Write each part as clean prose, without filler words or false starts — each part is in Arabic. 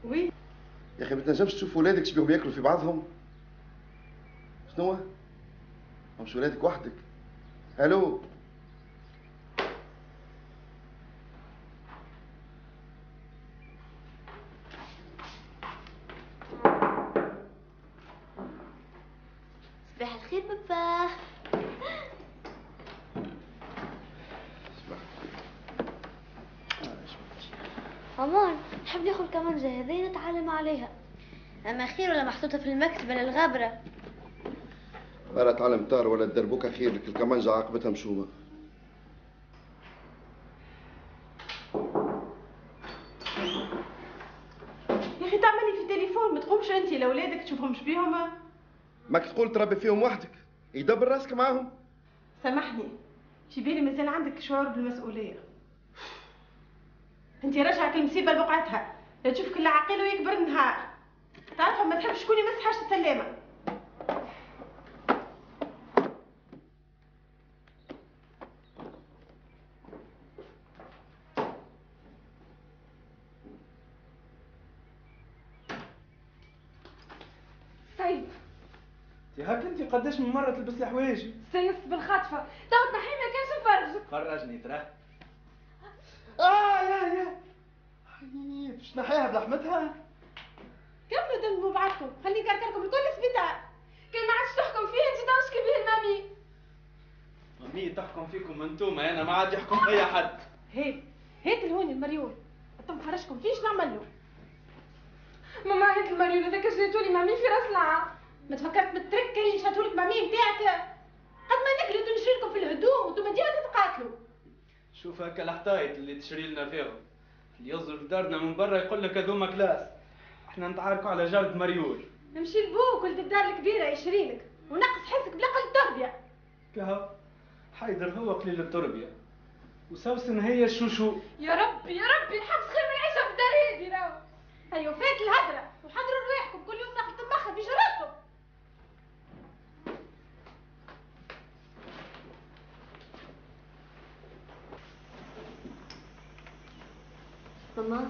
وي يا اخي ما تنجمش تشوف ولادك شبيهم ياكلوا في بعضهم؟ شنو؟ مش ولادك وحدك؟ الو؟ صباح الخير بابا. عمر نحب ناخذ كمانجة هذه نتعلم عليها. اما خير ولا محطوطة في المكتبة للغابرة؟ ولا تعلم طار ولا الدربوكة خير لك، الكمانجة عاقبتها مشومة. يا اخي تعملي في التليفون، ما تقومش انت لاولادك تشوفهم شبيهم؟ ماك تقول تربي فيهم وحدك، يدبر راسك معاهم. سامحني، في بالي مازال عندك شعور بالمسؤولية. انت رجعك المصيبة لوقعتها، لا تشوف كل عقيل ويكبر النهار. تعرف ما تحبش شكون يمس حاجة السلامة. سيد هاك انت قداش من مره تلبس الحوايج؟ سيد بالخطفه تو تنحي ما كانش نفرجك. فرجني ترى. يا حبيبي باش نحيها بلحمتها؟ كملوا دم بعضكم، خليه يكركركم الكل سبيطار. كان ما عادش تحكم فيه انت تشكي به المامي. مامي تحكم فيكم انتم، انا ما عاد يحكم اي حد. هات الهوني المريول، انتم خرجكم فيش نعمل له؟ ماما هات المريول هذاك شريتولي مامي في راس العام. ما تفكرت بالتركه اللي شاتولك مامي نتاعك؟ قد ما نقلوا نشري لكم في الهدوم وانتم ديما تتقاتلوا. شوف هكا الحطايط اللي تشري لنا فيهم، اللي يصدر في دارنا من برا يقول لك هذوما كلاس، احنا نتعاركوا على جلد مريول. نمشي لبوك ولد الدار الكبيره يشري لك ونقص حسك بلا قل تربيه. كهو حيدر هو قليل التربيه وسوسن هي الشوشو. يا ربي نحبس خير من العيشه في الدار هذي راهو. ايوه فات الهدره وحضروا رواحكم كل يوم ناخذ تمخها في جراتكم. ماما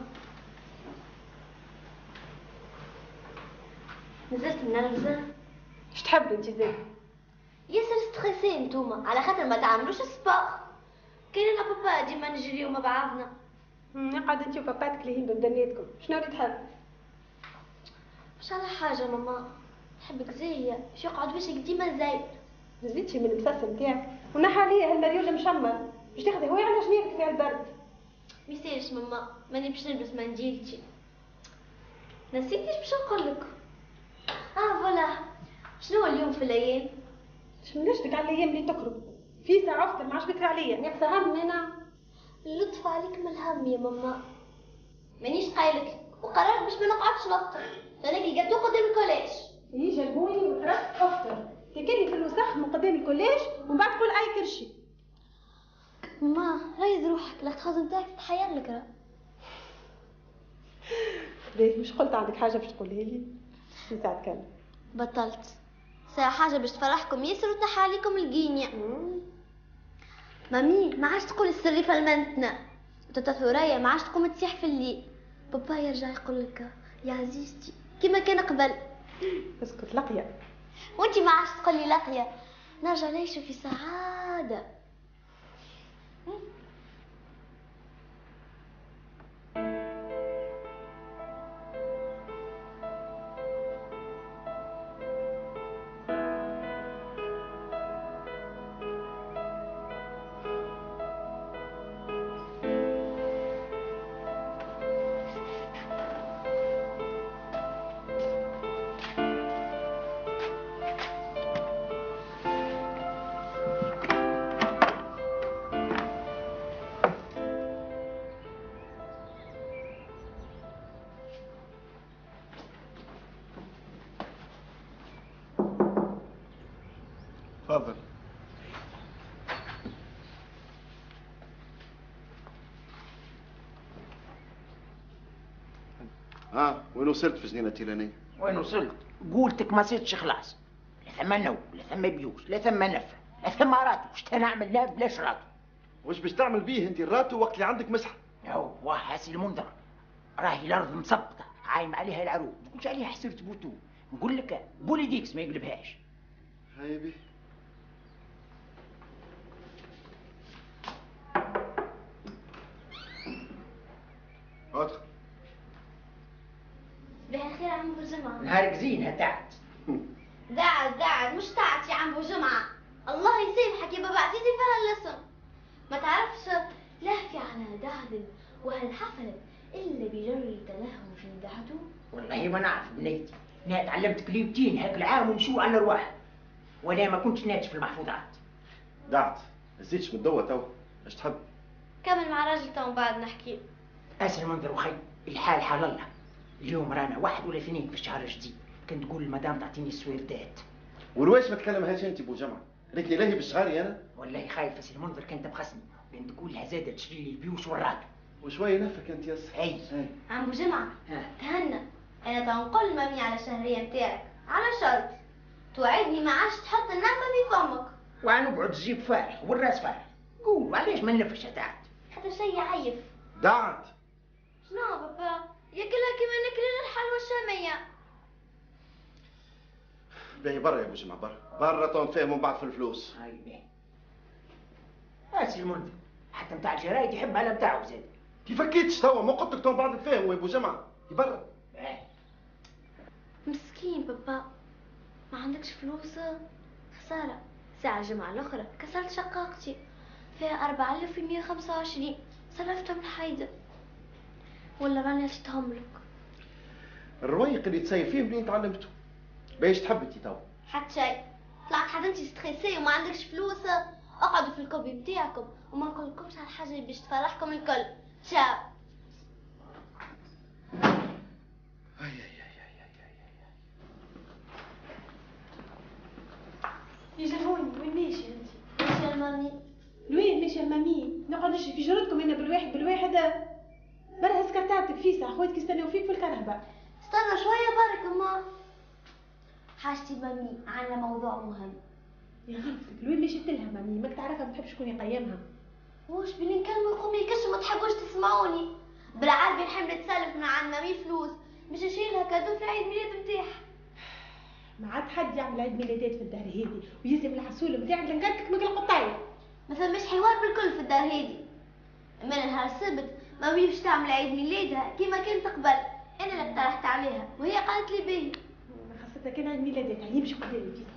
نزلت منرفزة. ايش تحب انت زين؟ ياسر ستريسي انتوما على خاطر ما تعملوش سباغ. كاين انا بابا ديما نجريو مع بعضنا. قاعد انت وباباتك لهين بدنيتكم، شنو اللي تحب؟ مش على حاجة ماما، نحبك زية، باش يقعد وشك ديما زايد. زيدتي من المسس نتاعك ونحى عليا هالمريول المشمل، باش تاخذي هواية على جنيبك في البرد. ميسالش ماما، ماني باش نلبس منديلتي. نسيتيش باش نقولك. فوالا، شنو اليوم في الايام؟ شمنشتك على الايام اللي تقرب، في ساعة افطر ما عادش بكري عليا، ناقصة هم انا. اللطف عليك من الهم يا ماما. مانيش قايلك وقررت باش ما نقعدش نفطر، انا الجاتو قدام الكوليج. يجي جابوني وقررت افطر، تاكلني في الوسخ من قدام الكوليج ومن بعد تقول اي كرشي. ماما ريض روحك، الاختخاز نتاعك تتحير لك راه. ليه مش قلت عندك حاجة باش تقولها لي؟ شو ساعة تكلم؟ بطلت. ساعة حاجة باش تفرحكم ياسر وتنحى عليكم القينية. مامي ما عادش تقول السريفة لمنتنا، وتتا ثريا ما عادش تقوم تسيح في الليل. بابا يرجع يقول لك يا عزيزتي كيما كان قبل. اسكت لقيا. وانتي ما عادش تقولي لقيا، نرجع نعيش في سعادة. تفضل. وين وصلت في جنينة تيلانية؟ وين وصلت؟ قولتك ما صرتش خلاص. لا ثم نو، لا ثم بيوش، لا ثم نفع، لا ثم راتو، واش نعمل لا بلاش راتو؟ واش باش تعمل بيه انت الراتو وقت اللي عندك مسحة؟ هو حاسي المنذر، راهي الارض مسقطة، عايم عليها العروق، ما تقولش عليها حسرت بوتو، نقول لك بوليديكس ما يقلبهاش. هيا بيه. ادخل. بخير عم ابو جمعه. نهارك زين هتعت. قاعد مش تعت يا عم ابو جمعه. الله يسامحك يا بابا عزيزي فيها الاسم. ما تعرفش لا في على دهد وهالحفل الا بيجري تلهو في دهته. والله ما نعرف بنيتي، انا تعلمت كليبتين هاك العام ومشوا على الارواح، ولا ما كنتش ناتج في المحفوظات. دعت ما تزيدش من الدوا تو، اش تحب؟ كمل مع راجل تو بعد نحكي. اسر المنظر وخي، الحال حال الله. اليوم رانا 1 ولا 2 في الشهر الجديد، كنت تقول المدام تعطيني السويردات. ورواش ما تكلمهاش انت بو جمعه؟ ريت لي لاهي بالشهري انا؟ والله خايف اسر المنظر كانت تبخسني، بين تقول لها زادة تشري لي البيوش والراديو. وشويه نفك انت ياسر. اي عم ابو جمعه ها. تهنى. انا تنقل مامي على الشهريه نتاعك على شرط توعدني ما عادش تحط النعمه في فمك. وانا نقعد الجيب فارغ والراس فارغ، قول علاش ما نفش تعت؟ حتى شيء عيف. دعت. شنو بابا؟ ياكلها كيما ناكل الحلوى الشاميه. باهي برا يا ابو جمعه برا تو نتفاهموا من بعض في الفلوس. هاي باهي. اسر المنظر حتى نتاع الجرايد يحب على نتاعو زاد. كيف فكيتش توا؟ ما قلت لك تو بعض نتفاهموا يا ابو جمعه. برا. باهي. مسكين بابا ما عندكش فلوس. خساره ساعة الجمعة الأخرى كسرت شقاقتي فيها 4125 سلفتها من حيدة ولا راني عشتهم لك. الروايق اللي تسير فيه منين تعلمته؟ باش تحب انت تو؟ حتى شيء طلعت حتى انت ستريسي وما عندكش فلوس. اقعدوا في الكوبي بتاعكم وما نقولكمش على الحاجة اللي باش تفرحكم الكل. تشاو. يجروني وين ماشي انت؟ ماشي يا مامي. لوين ماشي يا مامي؟ نقعد نشري في جرتكم انا بالواحد برا سكرتاتك فيسع خواتك يستناو فيك في الكرهبة. استنى شوية برك اما حاجتي مامي عندنا موضوع مهم. يا غلطتك لوين مشيت لها مامي؟ ماك تعرفها ما تحبش شكون يقيمها. واش بلي نكلموا يقوم يكشوا ما تحبوش تسمعوني. بالعربي نحب نتسلف من عند مامي فلوس باش نشيلها كادو في عيد ميلاد نتاعها. ما عاد حد يعمل عيد ميلادات في الدار هذي ويلزم العسول نتاعك لنقلك مثل القطايه. ما فماش حوار بالكل في الدار هذي. من نهار السبت مامي باش تعمل عيد ميلادها كيما كانت قبل. انا اللي اقترحت عليها وهي قالت لي باهي. خاصة كان عيد ميلاداتها هي مش قدامي فيها.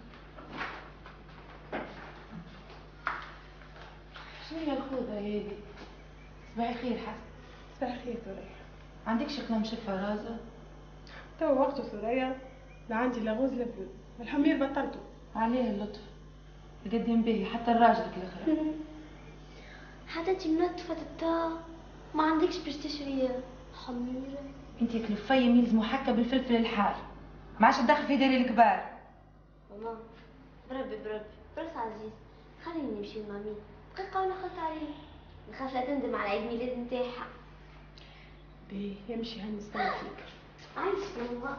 شنو هي الخوذة هذه؟ صباح الخير حسن. صباح الخير ثريا. عندكش كلام شفا رازة؟ توا وقته ثريا لا عندي لا غوز لا فول والحمير بطلته. عليه اللطف القديم باهي حتى الراجلك الاخر. حتى انتي منتفة التا ما عندكش باش تشري حميرة. انتي كلفيم يلزموا حكة بالفلفل الحار، ما عادش تدخل في داري الكبار. ماما بربي برس عزيز خليني نمشي لمامي دقيقة وانا خلت عليه نخاف لا تندم على عيد ميلاد نتاعها. باهي يمشي هنستنى فيك. عايش ماما.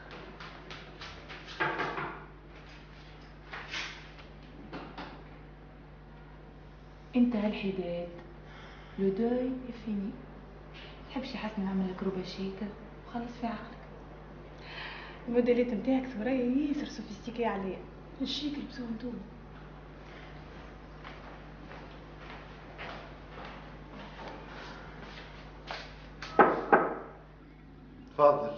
انت هالحداد لو دوي فيني. تحبش حسن نعمل لك روبا شيكة وخلص في عقلك. الموديلات نتاعك ثريا ياسر سوفيستيكي عليا. الشيك لبسوه انتوما. تفضل.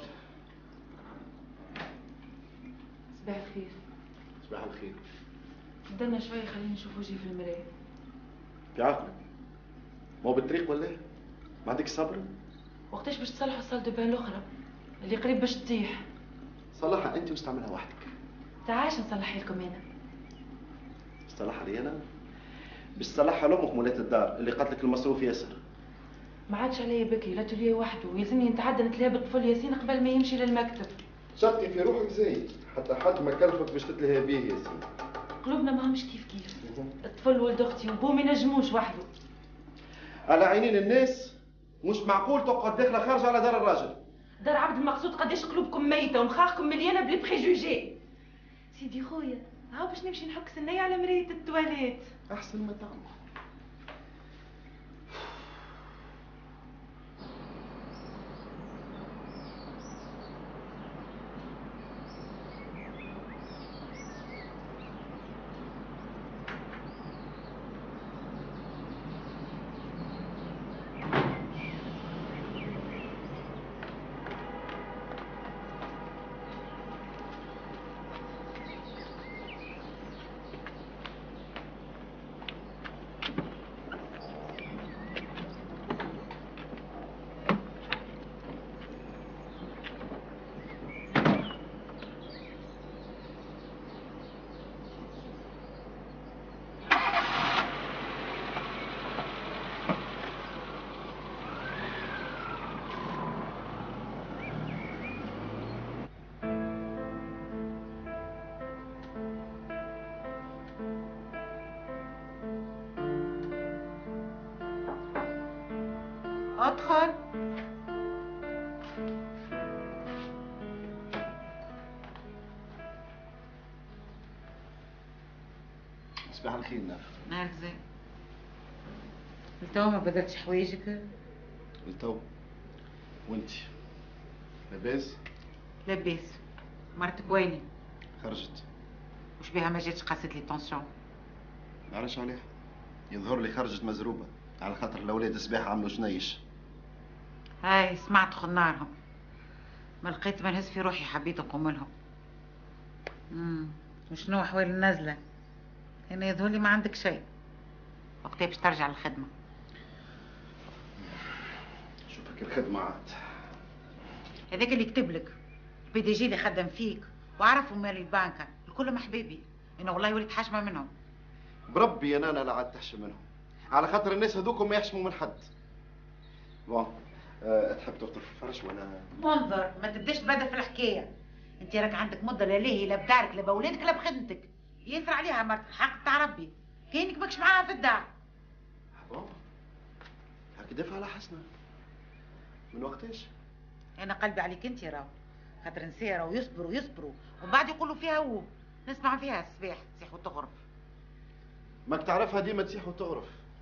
صباح الخير. صباح الخير. قدرنا شوية خلينا نشوف وجهي في المراية. في عقلك ما هو بالطريق ولا ايه؟ ما عندك صبر؟ وقتاش باش تصلحوا الصال دو بان الاخرى اللي قريب باش تطيح؟ صلحها انت واستعملها وحدك. تعاش نصلحها لكم انا. صلحها لي انا؟ باش تصلحها لامك مولات الدار اللي قالت لك المصروف ياسر. ما عادش عليا بكري لا تولي وحده ويلزمني نتعدى نتلاها بالطفل ياسين قبل ما يمشي للمكتب. شرطي في روحك زايد حتى حد ما كلفك باش تتلهي بيه ياسين. قلوبنا ما همش كيف كيف. الطفل ولد اختي وبو ما ينجموش وحده. على عينين الناس مش معقول تقعد داخله خارجه على دار الراجل. دار عبد المقصود قداش قلوبكم ميته ومخاخكم مليانه بالبريجوجي. سيدي خويا هاو باش نمشي نحك سنية على مراية التواليت. احسن ما تعمل. ادخل. صباح الخير ناف. نهارك زين. لتوا ما بدلتش حوايجك؟ لتو. وانت لاباس؟ لاباس. مرتك ويني؟ خرجت. وش بيها ما جاتش قاست لي طونسيون؟ ما عرفش عليها. يظهر لي خرجت مزروبه على خاطر الاولاد الصباح عملوا شنيش. هاي سمعت خنارهم. ما لقيت ما نهز في روحي حبيت نقوم لهم. وشنو احوال النازله؟ انا يظهر لي ما عندك شيء. وقتها باش ترجع للخدمه؟ شوفك الخدمه عاد. هذاك اللي كتب لك البي دي جي اللي خدم فيك وعرفوا مال البنكه الكل حبيبي. انا والله وليت حاشمه منهم. بربي انا لا عاد تحشم منهم على خاطر الناس هذوكم ما يحشموا من حد. بون تحب تفطر في الفرش ولا؟ منظر ما تبداش تبدا في الحكايه. انت راك عندك مده لا ليه لا بدارك لا بولادك لا بخدمتك. ينثر عليها مرتك الحق تاع ربي. كاينك ماكش معاها في الدار. بون هكذا على حسنه. من وقتاش؟ انا قلبي عليك انت راهو. خاطر نساء راهو يصبروا يصبروا ومن بعد يقولوا فيها هو. نسمع فيها الصباح تصيح وتغرب. ماك تعرفها ديما تصيح وتغرف.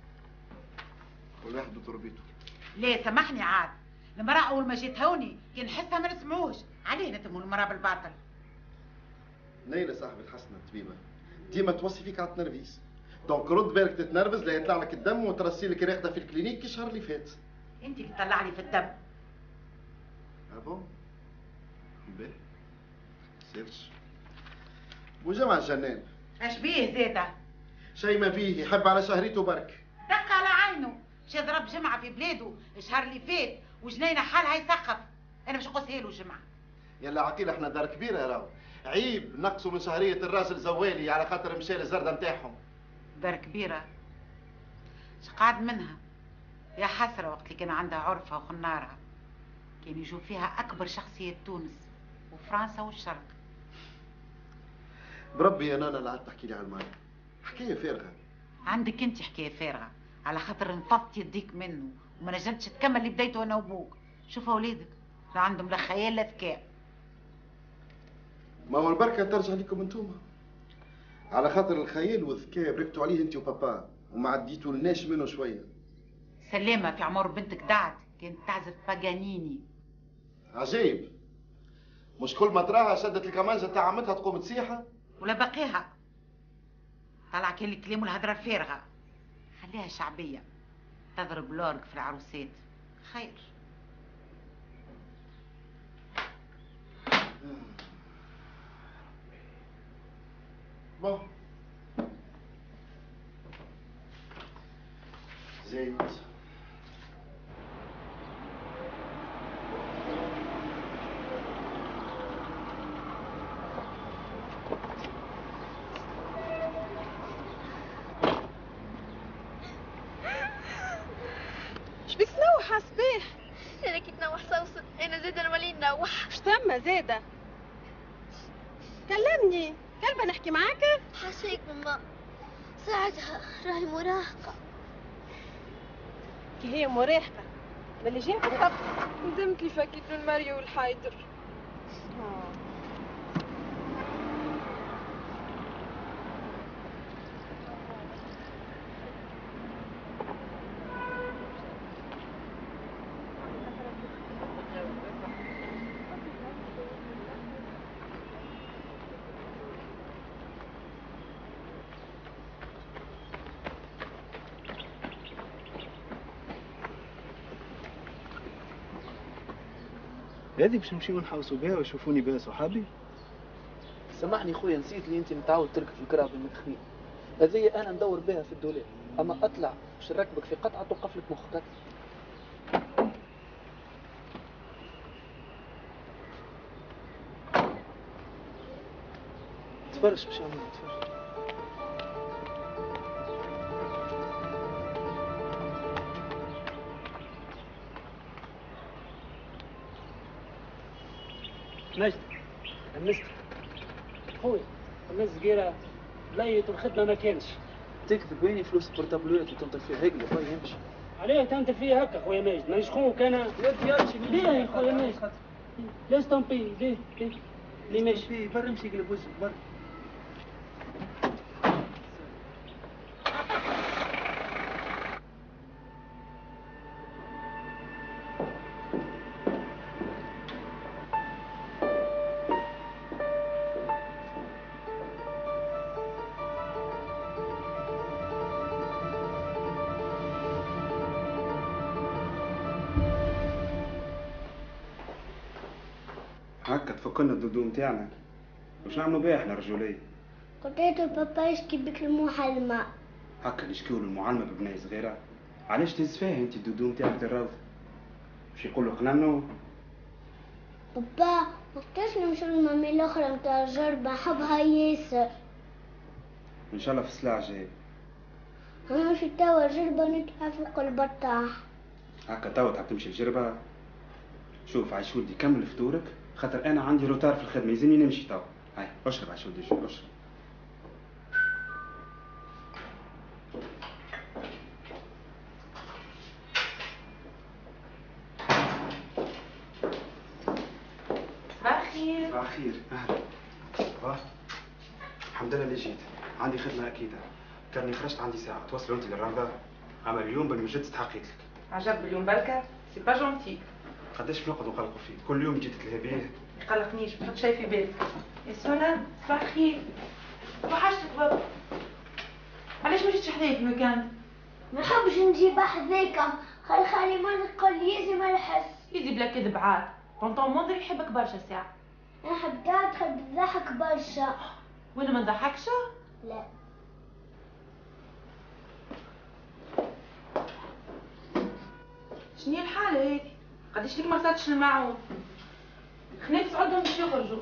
كل واحد وتربيته. ليه سامحني عاد. المرأة أول ما جيت هوني كي نحسها ما نسمعوش. عليه نتموا المرأة بالباطل. نيلة صاحبة حسنة الطبيبة ديما توصي فيك على التنرفيز. دونك رد بالك تتنرفز لا يطلع لك الدم وترسي لك راقدة في الكلينيك كي الشهر اللي فات. انت اللي تطلع لي في الدم. بون باهي سيرش. وجمع الجنان. اش بيه زاده؟ شي ما فيه يحب على شهريته برك. دق على عينه. مشى ضرب جمعة في بلاده الشهر اللي فات وجنينه حالها يسقف. انا باش نقصها له جمعة. يلا عقيل احنا دار كبيرة راهو. عيب نقصوا من شهرية الراجل زوالي على خاطر مشى للزردة نتاعهم. دار كبيرة. شقعد منها. يا حسرة وقت اللي كان عندها عرفها وخنارها. كان يجوا فيها أكبر شخصية تونس وفرنسا والشرق. بربي انا لا عاد تحكي لي على المال. حكاية فارغة. عندك انت حكاية فارغة على خاطر انفضت يديك منه وما نجمتش تكمل اللي بديته انا وابوك. شوف اولادك لا عندهم لا خيال لا ذكاء. ما هو البركة ترجع لكم انتوما. على خاطر الخيال والذكاء بركتوا عليه انت وبابا وما عديتوا لناش منه شوية. سلامة في عمر بنتك دعت كانت تعزف باجانيني. عجيب. مش كل ما تراها شدت الكمانجة تاع عمتها تقوم تسيحها؟ ولا باقيها. طلع كان الكلام والهدرة الفارغة. خليها شعبية. تضرب لورق في العروسات. خير. بون زيت. اش بيك تنوح صباح؟ انا كي تنوح صوصت انا زاده نولي نوح. اش تم زاده؟ كلمني كلبة نحكي معاك. حاشاك ماما ساعتها راهي مراهقة. كي هي مراهقة باللي جاب بالضبط. ندمت لي فكيت من ماريو والحايدر. هذه باش نمشيو نحوسوا بها ويشوفوني بها صحابي. سامحني خويا نسيت اللي انت متعود تركب في الكراب المدخنين. هذه انا ندور بها في الدولاب اما اطلع باش نركبك في قطعه توقف لك مخك. تفرج باش نعمل تفرج. مجد النست خويا الناس صغيرة ليت الخدمة ما كانش. تكذب ويني فلوس البورتابلوات اللي تنطي فيها هيك باي يمشي. عليه تنتر فيه هكا خويا ماجد مانيش خوك انا. ليه يا خويا ماجد؟ لاش طمبي ليه؟ ليه ماشي؟ برا امشي قلب وجهك برا. هكا تفكرنا الدودو نتاعنا. واش نعملوا بيه احنا رجوليه؟ قلت له بابا يشكي بك المعلمة. هكا نشكيو المعلمه ببنيه صغيره. علاش تهز فيها انت الدودو نتاعك الروض؟ باش يقولوا قنانو. بابا وقتاش نمشيو للمامي الاخرى نتاع الجربة حبها ياسر. ان شاء الله في السلاع جاي. انا في توا الجربة نتاع فوق البطاح. هكا توا تحب تمشي الجربه. شوف عايش ولدي كمل فطورك خاطر انا عندي روتار في الخدمه يلزمني نمشي توا. هاي اشرب عايش ولدي اشرب. صباح الخير. صباح الخير اهلا. الحمد لله اللي جيت. عندي خدمه اكيده. كاني خرجت عندي ساعه توصلوا انت للروضه. اما اليوم بالمجد استحقيت لك. عجب اليوم بركة سي با جونتي. قداش نقعد نقلقوا فيك كل يوم جيت تلهي بيه. ما يقلقنيش ما تحط شي في بالك. يا سونا صباح الخير. وحشتك بابا. علاش ما جيتش حدايا في الويكاند؟ ما نحبش نجيب حذاكم. خالي ما نقول يزي ما نحس. يزي بلا كذب عاد. طنطون منظر يحبك برشا ساعة. نحب تحب تضحك برشا. وانا ما نضحكش؟ لا. شنو هي الحالة هذه؟ قداش ليك ما غسلتش الماعون؟ خنيت عندهم باش يخرجوا.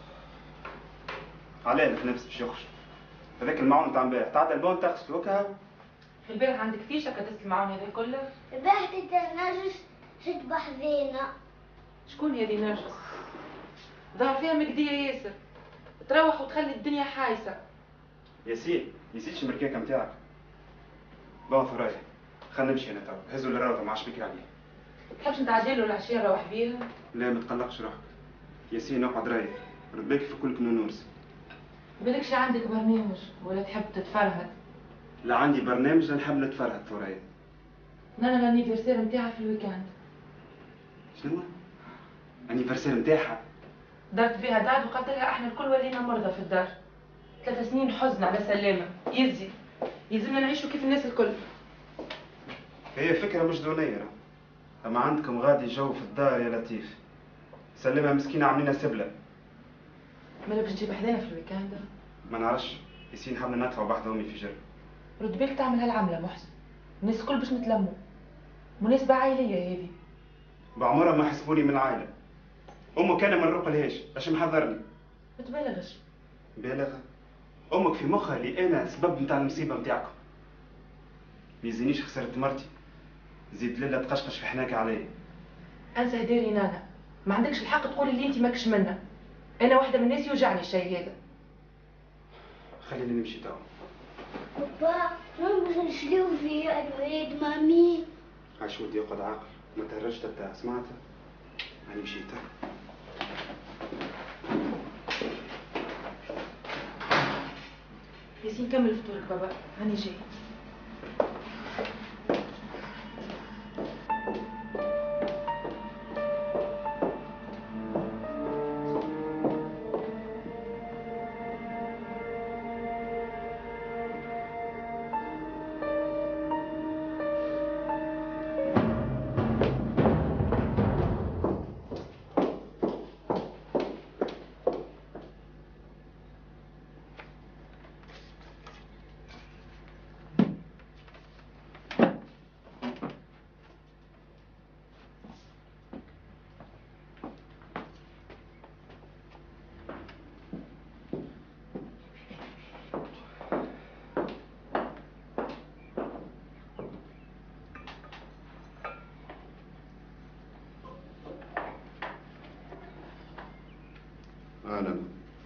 علاه الخنافس باش يخرج؟ هذاك المعون تاع امبارح تعدى البون تغسل وكها. البارح عندك فيشة كدست الماعون هذا كله؟ البارح تتنجس شد بحذينا. شكون هذه نرجس؟ ظهر فيها مقدية ياسر. تروح وتخلي الدنيا حايسة. ياسين نسيتش المركاكه نتاعك. بون ثرايا خلينا نمشي انا توا. هزوا للروضه ما عادش بكري عليه. تحبش نتعجل له العشية نروح بيها؟ لا ما تقلقش روحك. ياسين اقعد رايح. رد بالك في كل كنونوس. بالكش عندك برنامج ولا تحب تتفرهد؟ لا عندي برنامج لا نحب نتفرهد ثرايا. انا الانيفرسير نتاعها في الويكاند. شنو؟ انيفرسير نتاعها؟ درت بها داد وقلت لها احنا الكل ولينا مرضى في الدار. 3 سنين حزن على سلامة. يلزمنا نعيشوا كيف الناس الكل. هي فكرة مش دونية. أما عندكم غادي جو في الدار يا لطيف. سلمها مسكينة عاملينها سبلة. مالا باش تجيب حدانا في الويكاند؟ ما نعرفش. ياسين حابة ندفع بحذا أمي في جرب. رد بالك تعمل هالعملة محسن. الناس الكل باش نتلموا. مناسبة عائلية هذه. بعمرها ما حسبوني من العائلة. أمك أنا ما نروقلهاش، اش محضرني؟ ما تبالغش. بالغة؟ أمك في مخها اللي أنا سبب نتاع المصيبة نتاعكم. ما يزينيش خسرت مرتي. زيد ليلة تقشقش في حناك عليا. انسى هديري نانا. ما عندكش الحق تقول اللي انت ماكش منه. انا واحدة من الناس يوجعني الشيء هذا. خليني نمشي توا. بابا نمشي نشريو في عيد مامي. عايش ودي يقعد عاقل. ما تهرجش تاع سمعتها. هاني مشيت توا. ياسين كمل فطورك بابا. هاني جاي. أهلا.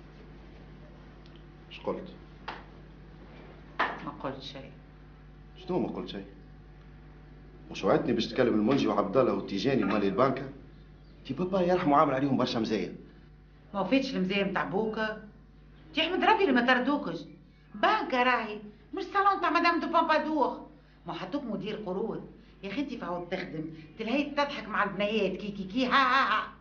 ايش قلت؟ ما قلت شيء. شنو ما قلت شيء؟ مش وعدتني باش تكلم المنجي وعبد الله والتيجاني مالي البنكة؟ في بابا يرحموا عامل عليهم برشا مزايا. ما وفيتش المزايا متاع بوكا. تحمد ربي اللي ما طردوكش. بنكة راهي مش صالون تاع مدام دو بامبادور. ما حطوك مدير قروض. يا اخي انت فعود تخدم تلهي تضحك مع البنيات كي كي كي ها ها ها.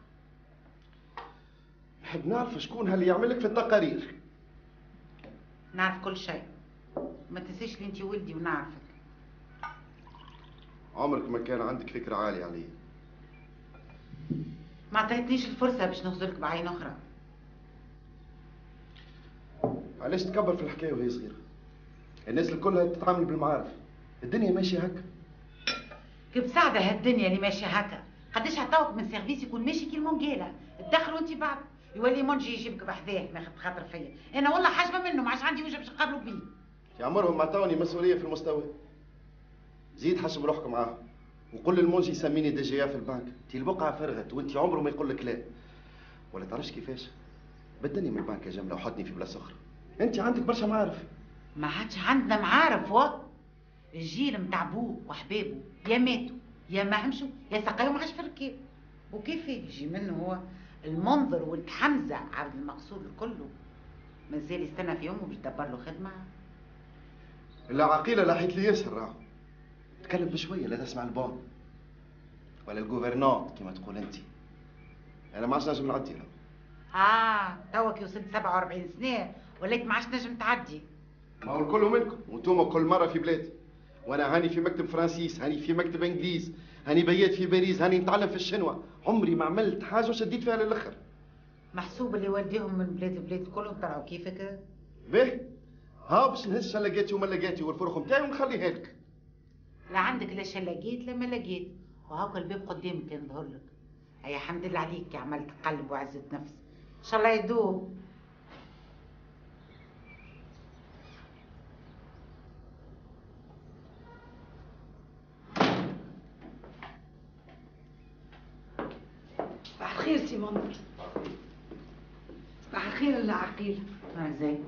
نحب نعرف شكون هاللي يعمل لك في التقارير. نعرف كل شيء. ما تنسيش لي انت ولدي ونعرفك. عمرك ما كان عندك فكرة عالية عليا. ما عطيتنيش الفرصة باش نخزلك بعين أخرى. علاش تكبر في الحكاية وهي صغيرة؟ الناس الكل تتعامل بالمعارف. الدنيا ماشية هكا. كيف سعدة هالدنيا اللي ماشية هكا. قداش عطاوك من سيرفيس يكون ماشي كي المونجيلة. تدخلوا انت بعد. يولي منجي يجيبك بحذاه ماخذ خاطر فيا. انا والله حاجبة منه ما عادش عندي وجه باش نقابلوا بيه. يا عمرهم ما عطاوني مسؤولية في المستوى. زيد حسب روحك معاهم. وقول للمنجي يسميني دي جي في البنك. انت البقعة فرغت وانت عمره ما يقول لك لا. ولا تعرفش كيفاش؟ بدني من البنك يا جملة وحطني في بلاصة أخرى. انت عندك برشا معارف. ما عادش عندنا معارف الجيل متاع بوه وحبابه يا ماتوا يا ما مشوا يا سقايهم عاش في الركاب. وكيف يجي منه هو المنظر ولد حمزة عبد المقصود الكله مازال يستنى في يومه باش يدبر له خدمة. لا عقيلة لاحيت لي ياسر راهو. تكلم بشوية لا تسمع البون ولا الجوفرنور كما تقول انت. انا ما عادش نجم نعدي راهو. توك وصلت 47 سنة وليت ما عادش نجم تعدي. ما هو الكل منكم وانتم كل مرة في بلادي. وانا هاني في مكتب فرنسيس، هاني في مكتب انجليز، هاني بيات في باريس، هاني نتعلم في الشنوة. عمري ما عملت حاجة وشديت فيها للاخر. محسوب اللي والديهم من بلاد كلهم طلعوا كيفك. باهي ها باش نهز شلقاتي وما لقاتي والفرخ نتاعي ونخليها لك. لا عندك لا شلقيت لا ما لقيت وهاك الباب قدامك ينظهر لك. هيا الحمد لله عليك يا عملت قلب وعزة نفس. ان شاء الله يدوم. صباح الخير سي منظر. صباح الخير لا عقيل. زين.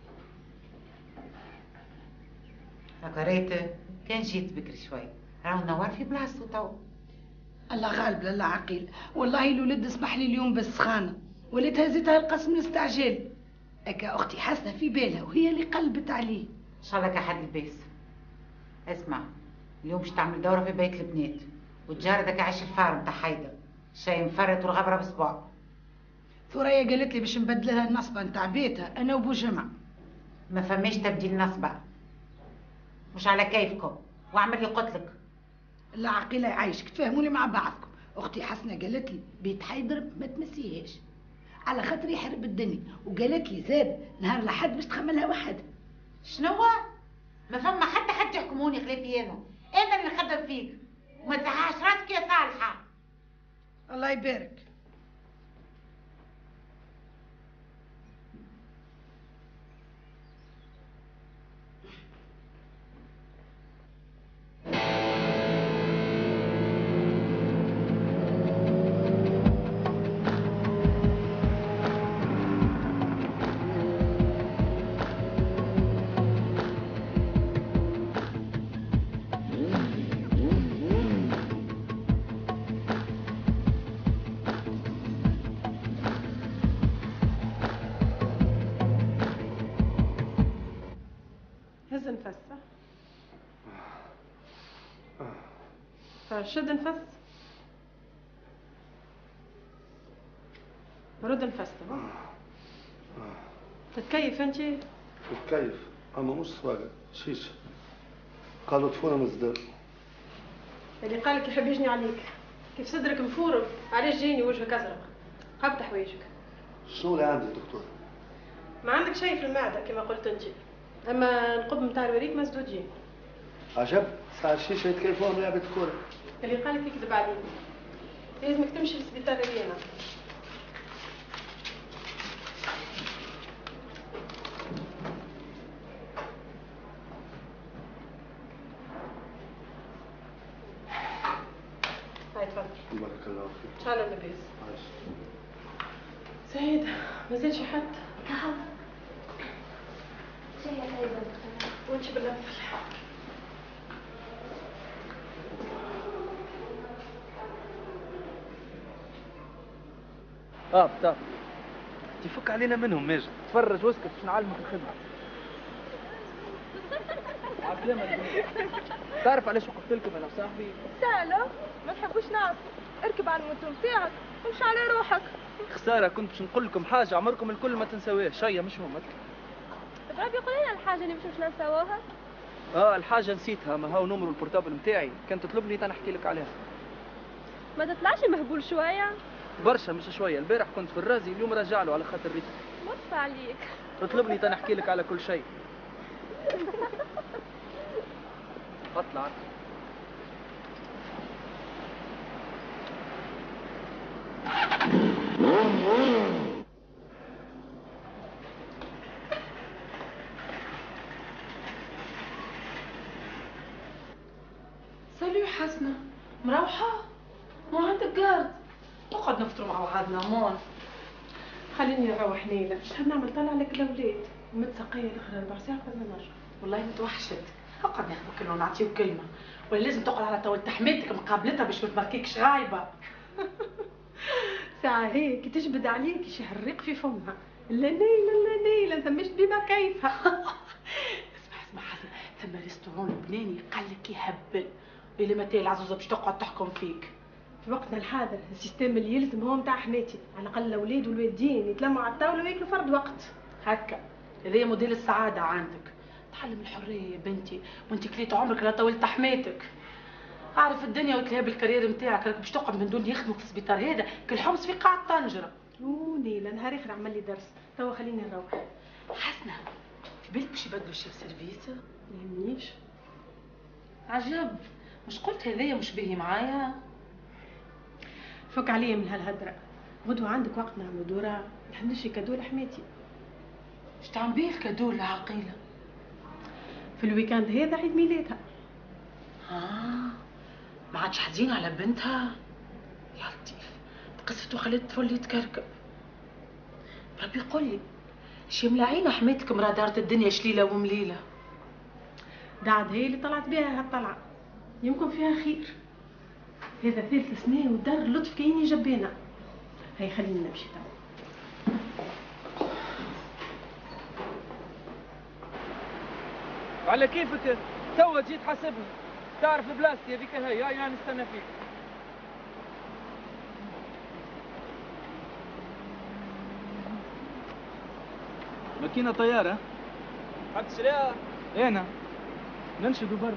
فكريت كان جيت بكري شوي راهو نوار في بلاصتو تو. الله غالب لا عقيل. والله الولد اسمح لي اليوم بالسخانه وليت هزيتها القسم الاستعجال. هكا اختي حسنه في بالها وهي اللي قلبت عليه. ان شاء الله كحد الباس. اسمع اليوم باش تعمل دوره في بيت البنات وتجار داك عيش الفار نتاع حيدر شاي مفرط والغبره بصباع. ثريا قالت لي باش نبدل لها النصبه نتاع بيتها انا وبو جمع. ما فماش تبديل نصبه مش على كيفكم واعمل اللي قلت لك. لا عقيله يعيشك تفهموني مع بعضكم. اختي حسنه قالت لي بيت حيدر ما تمسيهاش على خاطر يحرب الدنيا وقالت لي زاد نهار لحد باش تخملها وحدها. شنو ما فما حد يحكموني خلافي انا اللي نخدم فيك وما تزعاش راسك يا صالحه. الله يبارك. هز نفس. شد نفس. رد نفس. تتكيف انت؟ تتكيف اما مش صواقع شيشه. قالوا طفوله مصدر. اللي قالك يحب يجني عليك. كيف صدرك مفورم علاش جايني وجهك ازرق؟ قبض حوايجك. شنو اللي عندي دكتور؟ ما عندك شيء في المعده كما قلت انت. اما القب نتاع الوريد مسدودين. عجب ساعة الشيشه يتكيفون لعبه كوره. اللي قالك يكذب عليك. لازمك تمشي للسبيطار ريانا. هاي تفضل. بارك الله فيك. ان شاء الله لاباس. سعيد مازال شي حد؟ قهوة. شاي طيبة. وانت بالأفل. بتاع تفك علينا منهم ماجد. تفرج واسكت باش نعلمك الخدمه. عسلامة. تعرف علاش وقفت لكم انا وصاحبي؟ سهلة، ما تحبوش نعرف. اركب على الموتور بتاعك وامشي على روحك. خساره كنت باش نقول لكم حاجه عمركم الكل ما تنساوهاش. شيء مش مهم. تبغى يقول لنا الحاجة اللي مش ننساوها؟ الحاجه نسيتها، ما هو نمر البورتابل نتاعي كانت تطلبني تنحكي لك عليها. ما تطلعش مهبول شوية؟ برشا مش شويه. البارح كنت في الرازي، اليوم راجع له على خاطر ريت. لطف عليك. تطلبني تنحكي لك على كل شيء. اطلع. سالو حسنة، مروحة؟ ما عندك قارد؟ نقعد نفطروا مع بعضنا مون. خليني نروح نيلة، مش نعمل طلع لك الأولاد. متسقية الآخر 4 ساعات قبل ما نرجع. والله متوحشت. اقعد ناخذ كلمه ونعطيه كلمه، ولا لازم تقعد على طاولة تحميتك مقابلتها باش ما تبركيكش غايبه. ساعة هيك تجبد عليك شهر الريق في فمها. لا نيلة انت مش بما كيفها. اسمع حسن، ثم ريستورون لبناني قال لك يهبل. اللي متى العزوزه باش تقعد تحكم فيك. في وقتنا الحاضر السيستم اللي يلزم هو متاع حماتي، على الاقل الاولاد والوالدين يتلموا على الطاوله وياكلوا فرد وقت. هكا هذا موديل السعاده عندك. تعلم الحريه يا بنتي، وانت كليت عمرك لا طولت حماتك. اعرف الدنيا وتلاقيها بالكارير نتاعك، راك باش تقعد من دون يخدموا في السبيطار هذا كل حمص في قاع طنجره. نيلة نهار اخر عمل لي درس، توا خليني نروح. حسنه في بالك باش يبدلوا الشيف سيرفيس؟ يهمنيش. عجب، مش قلت هذايا مش باهي معايا؟ فك عليا من هالهدرة. غدوة عندك وقت نعملوا دورة نحملش كادو لحماتي. اش تعمل بيه الكادو للعقيلة؟ في الويكاند هذا عيد ميلادها. ما عادش حزينة على بنتها؟ يا لطيف، تقصت وخليت الطفل يتكركب. ربي يقول لي شي ملاعينة حماتك مرا دارت الدنيا شليلة ومليلة. دعد هي اللي طلعت بها هالطلعة، يمكن فيها خير. هذا 3 سنين ودار اللطف كايني جبانة. هاي خليني نمشي توا. على كيفك توا جيت حاسبني. تعرف بلاستي هذيك هاي انا نستنى فيك. ماكينة طيارة. حد شريها؟ انا ننشدوا برا.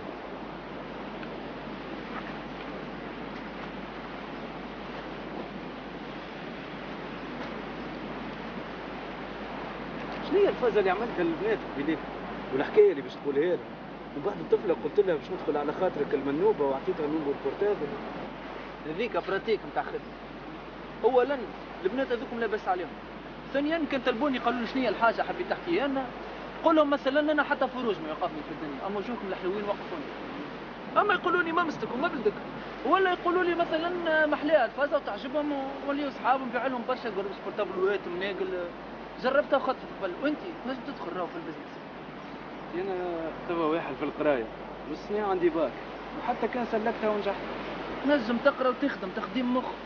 شنو هي الفازة اللي عملتها للبنات بيديك؟ والحكاية اللي باش تقولها لها؟ من بعد الطفلة قلت لها باش ندخل على خاطرك المنوبة وعطيتها نمبر البورتابل. هذيك براتيك نتاع خدمة. أولاً البنات هذوكم لا بأس عليهم. ثانياً كان طلبوني قالوا لي شنو هي الحاجة حبيت تحكيها لنا؟ قول لهم مثلاً أنا حتى فروج ما يوقفني في الدنيا، أما وجوهكم الحلوين وقفوني. أما يقولوا لي ما مستك وما بلدك. ولا يقولوا لي مثلاً محلاها الفازة وتعجبهم وليوا صحابهم بيع لهم برشا قربش بورتابلوات مناقل. جربتها وخطفت قبل، وأنت تنجم تدخل راهو في البزنس. أنا توا واحد في القراية، والسنة عندي باك، وحتى كان سلكتها ونجحت. تنجم تقرا وتخدم تخديم مخ.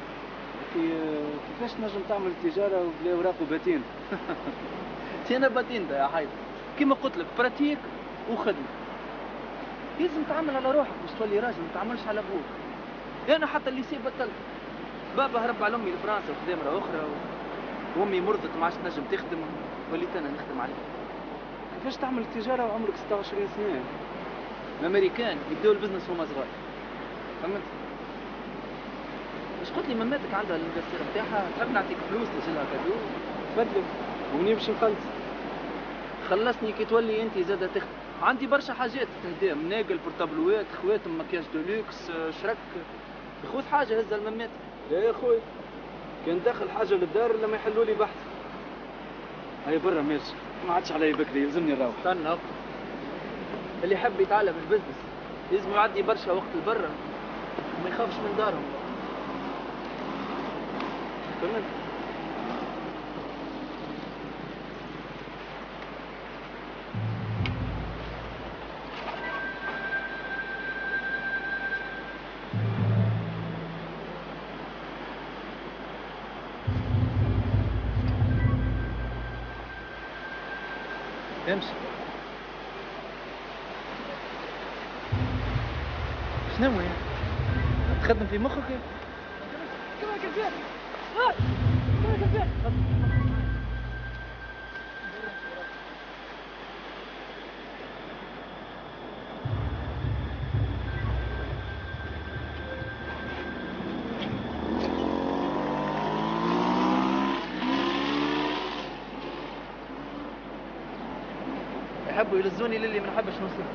كيفاش تنجم تعمل تجارة وبلا أوراق وباتين؟ أنا باتين ده يا حيدر. كيما قلت لك براتيك وخدمة. لازم تعمل على روحك باش تولي راجل، ما تعملش على أبوك. أنا حتى الليسي بطلت. بابا هرب على أمي لفرنسا وخدام مرة أخرى وأمي مرضت ما عادش تنجم تخدم، وليت أنا نخدم عليها. كيفاش تعمل التجارة وعمرك 26 سنة؟ الأمريكان يبداو البزنس وهما صغار. فهمت؟ واش قلت لي ماماتك عندها الانفستير نتاعها، تحب نعطيك فلوس تجيلها كادو؟ تفضل، ومنين باش نخلص؟ خلصني كي تولي أنت زادة تخدم. عندي برشا حاجات تهديها، مناقل، بورتابلوات، خواتم، مكياج دولوكس، شرك. خذ حاجة هزها لماماتك. لا يا خويا، كان داخل حاجة للدار إلا ما يحلوا لي بحث. هاي برا ماشي. ما عادش علي بكري يلزمني نروح. استنى، اللي يحب يتعلم البزنس لازم يعدي برشا وقت لبرا وما يخافش من دارهم. فهمت؟ امشي. شنو يعني؟ تخدم في مخك يا كما كذاب كما كذاب. يحبوا يلزوني للي ما نحبش نوصل.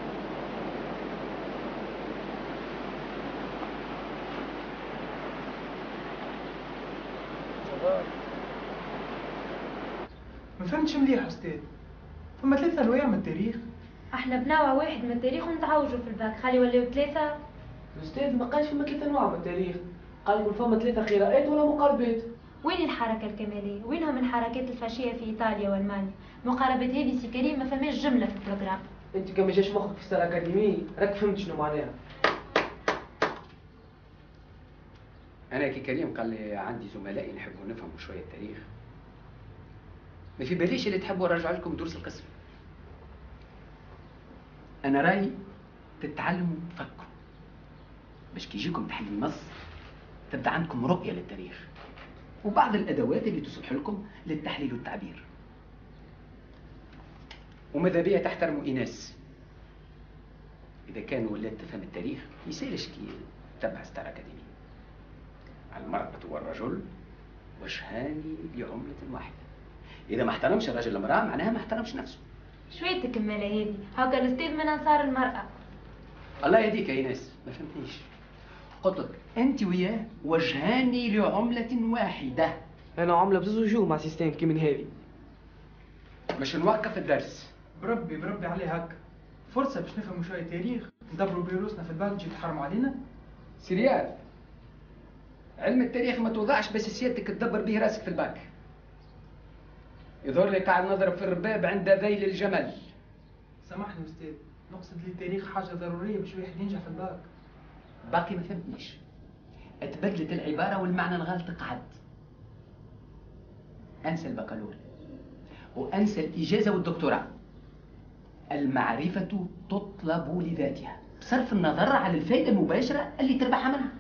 ما فهمتش مليح استاذ. فما 3 انواع من التاريخ. احنا بنوع واحد من التاريخ ونتعوجوا في الباك، خلي ولاو 3. الاستاذ ما قالش فما 3 انواع من التاريخ، قال لكم فما 3 قراءات ولا مقاربات. وين الحركة الكمالية؟ وينهم من حركات الفاشية في إيطاليا وألمانيا؟ مقاربة هذه سي كريم ما فماش جملة في البروجرام. انت كان ما جاش مخك في ستار اكاديمي راك فهمت شنو معناها. انا كي كريم قال لي عندي زملائي نحبوا نفهموا شويه التاريخ، ما في باليش اللي تحبوا نرجع لكم دروس القسم. انا رايي تتعلموا تفكروا باش كي يجيكم تحليل نص تبدا عندكم رؤيه للتاريخ وبعض الادوات اللي تصلح لكم للتحليل والتعبير. وماذا بيا تحترموا ايناس، اذا كان ولات تفهم التاريخ يسالش كي تبع ستار اكاديمي. المرأة والرجل وجهان لعملة واحدة. إذا ما احترمش الرجل المرأة معناها ما احترمش نفسه. شوية الكمالة هذه، هاكا الأستاذ من أنصار المرأة. الله يهديك يا ايناس، ما فهمتنيش. قلت لك أنت وياه وجهان لعملة واحدة. أنا عملة بزوز وجوه مع سيستم كي من هذه. مش نوقف الدرس. بربي عليه هكا. فرصة باش نفهموا شوية تاريخ، ندبروا بيروسنا في الباك تجي تحرموا علينا. سيريال. علم التاريخ ما توضعش بس سيادتك تدبر به راسك في الباك. يظهر لي قاعد نضرب في الرباب عند ذيل الجمل. سامحني استاذ، نقصد لي التاريخ حاجة ضرورية باش واحد ينجح في الباك. باقي ما فهمتنيش. اتبدلت العبارة والمعنى الغلط قعد. انسى البكالور وانسى الإجازة والدكتوراه. المعرفة تطلب لذاتها بصرف النظر عن الفائدة المباشرة اللي تربحها منها.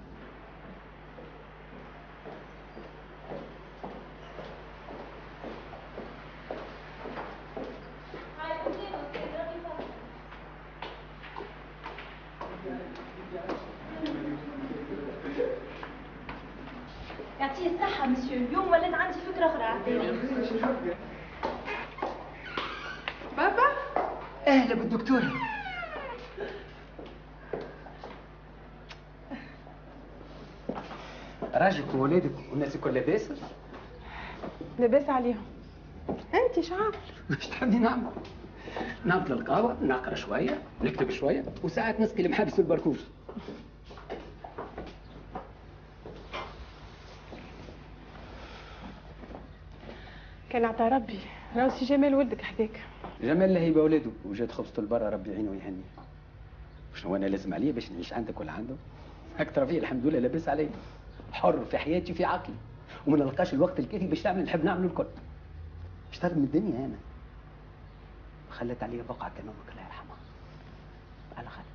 يعطيه الصحة مسيو، اليوم ولات عندي فكرة أخرى على التاريخ. بابا؟ أهلا بالدكتورة. راجلك وولادك والناس الكل لاباس؟ لاباس عليهم. انت شعار واش تحبني نعمل؟ نعمل القهوة، نقرا شوية، نكتب شوية، وساعات نسقي المحابس والبركوش. كان عطا ربي، راهو سي جمال ولدك حداك. جمال لهيبة ولده وجات خبزته لبرا ربي يعينه ويهنيه. شنو انا لازم عليه باش نعيش عندك ولا عنده؟ اكثر فيه الحمد لله لاباس علي. حر في حياتي وفي عقلي وما نلقاش الوقت الكافي باش نعمل نحب نعمله الكل. اشتغل من الدنيا انا. خلت عليا بقعة كان امك الله يرحمها. على خير.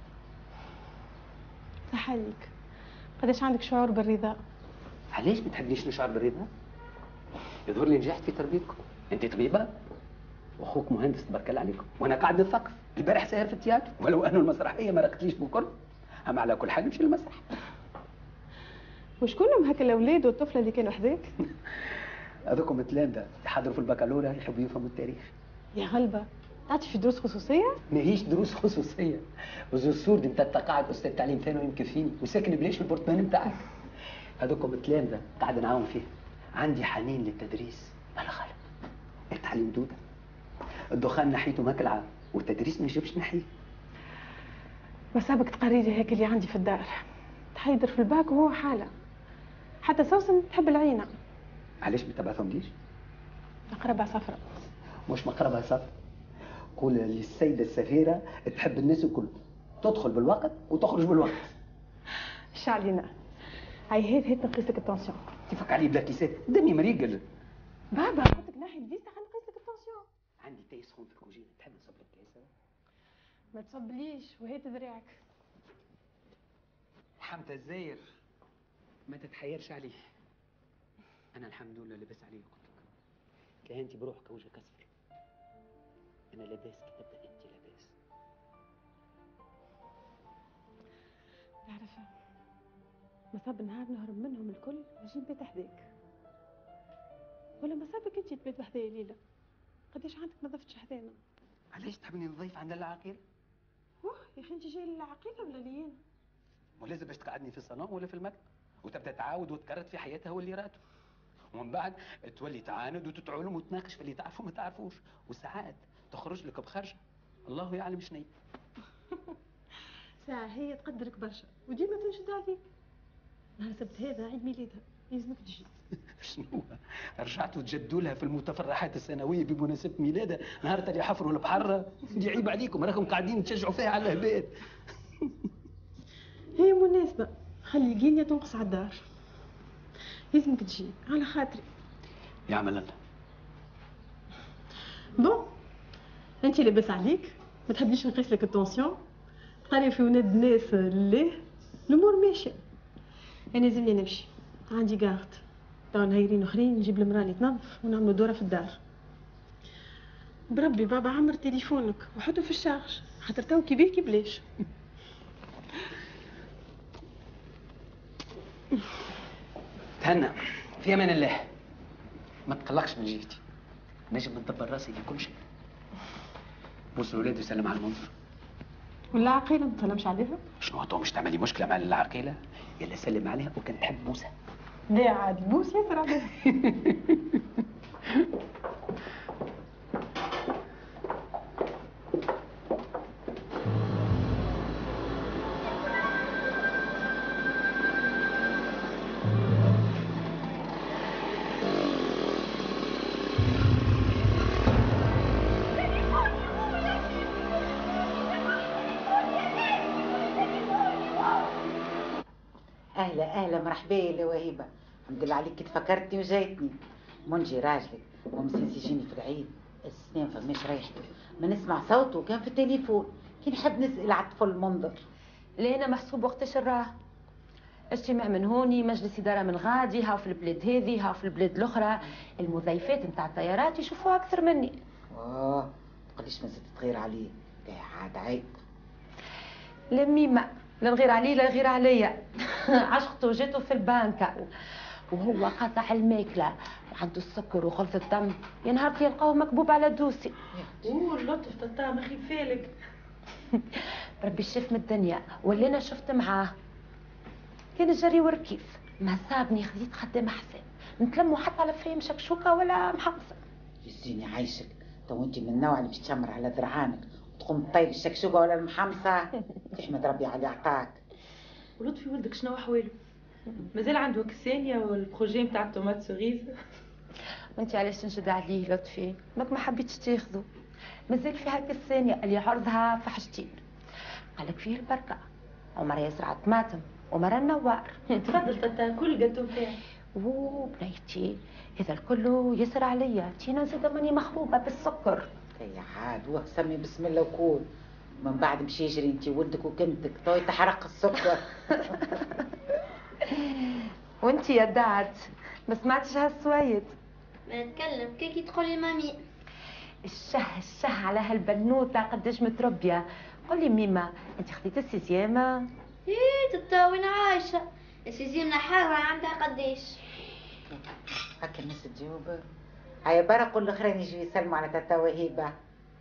صح عليك. قداش عندك شعور بالرضا؟ علاش ما تحبنيش نشعر بالرضا؟ يظهر لي نجحت في تربيتكم. انت طبيبة واخوك مهندس تبارك الله عليكم، وانا قاعد نثقف. البارح ساهر في التياترو ولو انه المسرحية ما رقتليش بالكل. اما على كل حال نمشي للمسرح. وشكونهم هكا الاولاد والطفله اللي كانوا حذاك؟ هذوكم تلامذة يحضروا في البكالوريا يحبوا يفهموا التاريخ. يا غلبة، تعطي في دروس خصوصية؟ ماهيش دروس خصوصية. وزو السورد انت قاعد استاذ تعليم ثانوي مكفيني وساكن بلاش في البورتمان نتاعك. هذوكم تلامذة قاعد نعاون فيه. عندي حنين للتدريس. الله خالق. التعليم دودة. الدخان نحيته ماك العام والتدريس ما يجيبش نحيه. بسابك تقريري هيك اللي عندي في الدار. تحيدر في الباك وهو حالة. حتى سوسن تحب العينة. علاش ما تبعثهم ليش؟ مقربة صفرة. مش مقربة صفرة. قول للسيدة السفيرة تحب الناس الكل. تدخل بالوقت وتخرج بالوقت. ايش علينا؟ هاي هيت نقيس لك التنسيون. كيفك علي بلا كيسات؟ دمي مريقل. بابا حطك ناحية الفيستا خلينا نقيس لك التنسيون. عندي تاي سخون في الكوجينه، تحب نصب لك كاسه؟ ما تصبليش وهيت ذراعك. حمد الزاير ما تتحيرش عليه، انا الحمد لله لاباس عليه. قلت لك تلاقي انت بروحك وجهك اصفر، انا لاباس كي تبدا انت لاباس. تعرف مصاب نهار نهرب منهم الكل نجي نبات حداك، ولا مصابك انت تبات بحدايا ليله؟ قداش عندك ما ضفتش حدانا؟ علاش تحبني نضيف عند العقيل؟ واه يا اخي انت جاي للعقيله ولا لينا؟ ولازم باش تقعدني في الصالون ولا في المكتب وتبدا تعاود وتكرر في حياتها واللي راته، ومن بعد تولي تعاند وتتعلم وتناقش في اللي تعرفه وما تعرفوش، وساعات تخرج لك بخرجه الله يعلم شنو. ساعة هي تقدرك برشا وديما تنشد عليك. نهار السبت هذا عيد ميلادها يلزمك تجي. شنو رجعتوا تجدوا لها في المتفرحات السنويه بمناسبه ميلادها نهار اللي حفروا البحر؟ يعيب عليكم راكم قاعدين تشجعوا فيها على الهباد. هي مناسبة، خلي الجينية تنقص على الدار. لازمك تجي على خاطري. يعمل الله. بون انت لاباس عليك، ما تحبنيش نقيس لك التونسيون، تقري في ولاد الناس لله الامور ماشيه. انا لازمني نمشي، عندي كارت تو نهارين اخرين نجيب المراه اللي تنظف ونعملوا دوره في الدار. بربي بابا عمر تليفونك وحطه في الشارج خاطر تو كي بيه كي بلاش. تهنى في امان الله، ما تقلقش من جهتي، نجم ندبر راسي لكل شيء. بوس الولاد وسلم على المنظر. والعقيله ما تسلمش عليها؟ شنو تو مش تعملي مشكله مع العقيله؟ يلا سلم عليها وكان تحب بوسه. لا عاد بوس ياسر عليها. اهلا مرحبا يا وهيبه، الحمد لله عليك تفكرتني وجايتني. منجي راجلك ومسنس يجيني في العيد السنين فماش ريحته، ما نسمع صوته كان في التليفون كي نحب نسال على الطفل منظر. لينا محسوب وقتاش راه اجتماع من هوني، مجلس اداره من غادي، هاو في البلاد هذه هاو في البلاد الاخرى، المضيفات نتاع الطيارات يشوفوها اكثر مني. تقوليش ما زدت تغير عليه، لا عاد عيب. لا ميمة، لا نغير عليه لا غير عليا. عشقته جاته في البنكة وهو قاطع الماكلة وعنده السكر وغلط الدم، يا نهار يلقاه مكبوب على دوسي. اللطف تطا ما خيفالك. ربي شاف من الدنيا واللي انا شفت معاه كان جري وركيف، ما صابني خديت خدام حساب نتلموا حتى على فيهم شكشوكه ولا محمصه. يزيني عايشك، تو انت من النوع اللي باش تشمر على ذرعانك وتقوم تطيب الشكشوكه ولا المحمصه. تحمد ربي على اللي عطاك. ولطفي ولدك شنو احواله؟ مازال عنده كسانيا والبروجي نتاع الطوماط سوريز؟ وانت علاش تنشد عليه لطفي؟ ماك ما حبيتش تاخذه، مازال فيها كسانيا اللي عرضها في حاجتين، قالك فيه البركه ومرة يزرع طماطم ومرة النوار. تفضل تتا كل قدو نتاعي. بنيتي هذا الكل يسر عليا، تينا زاده ماني مخروبه بالسكر. يا عاد سمي بسم الله وكول، من بعد مشي يجري انت ولدك وكنتك تو يتحرق السكر. وانت يا دعت ما سمعتش هالسويد؟ ما نتكلم كيكي تقولي مامي. الشه على هالبنوته قداش متربيه. قولي ميمه انت خديت السيزيام؟ ايه تتا وين عايشه؟ السيزيام حاره عندها قداش؟ هكا الناس تجاوب. هيا برا قول الاخرين يجوا يسلموا على تتا وهيبه.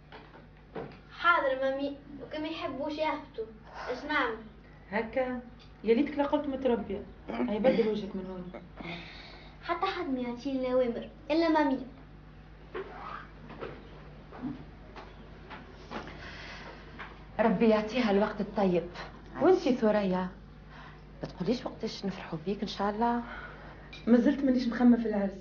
حاضر مامي، وكم يحبوا يهبطوا اش نعمل؟ هكا يا ليتك لا قلت متربيه. هيا بدل وجهك من هون. حتى حد ما يعطيني الاوامر الا مامي. ربي يعطيها الوقت الطيب. وانتي ثريا ما تقوليش وقتاش نفرحوا بيك ان شاء الله؟ مازلت مانيش مخمه في العرس.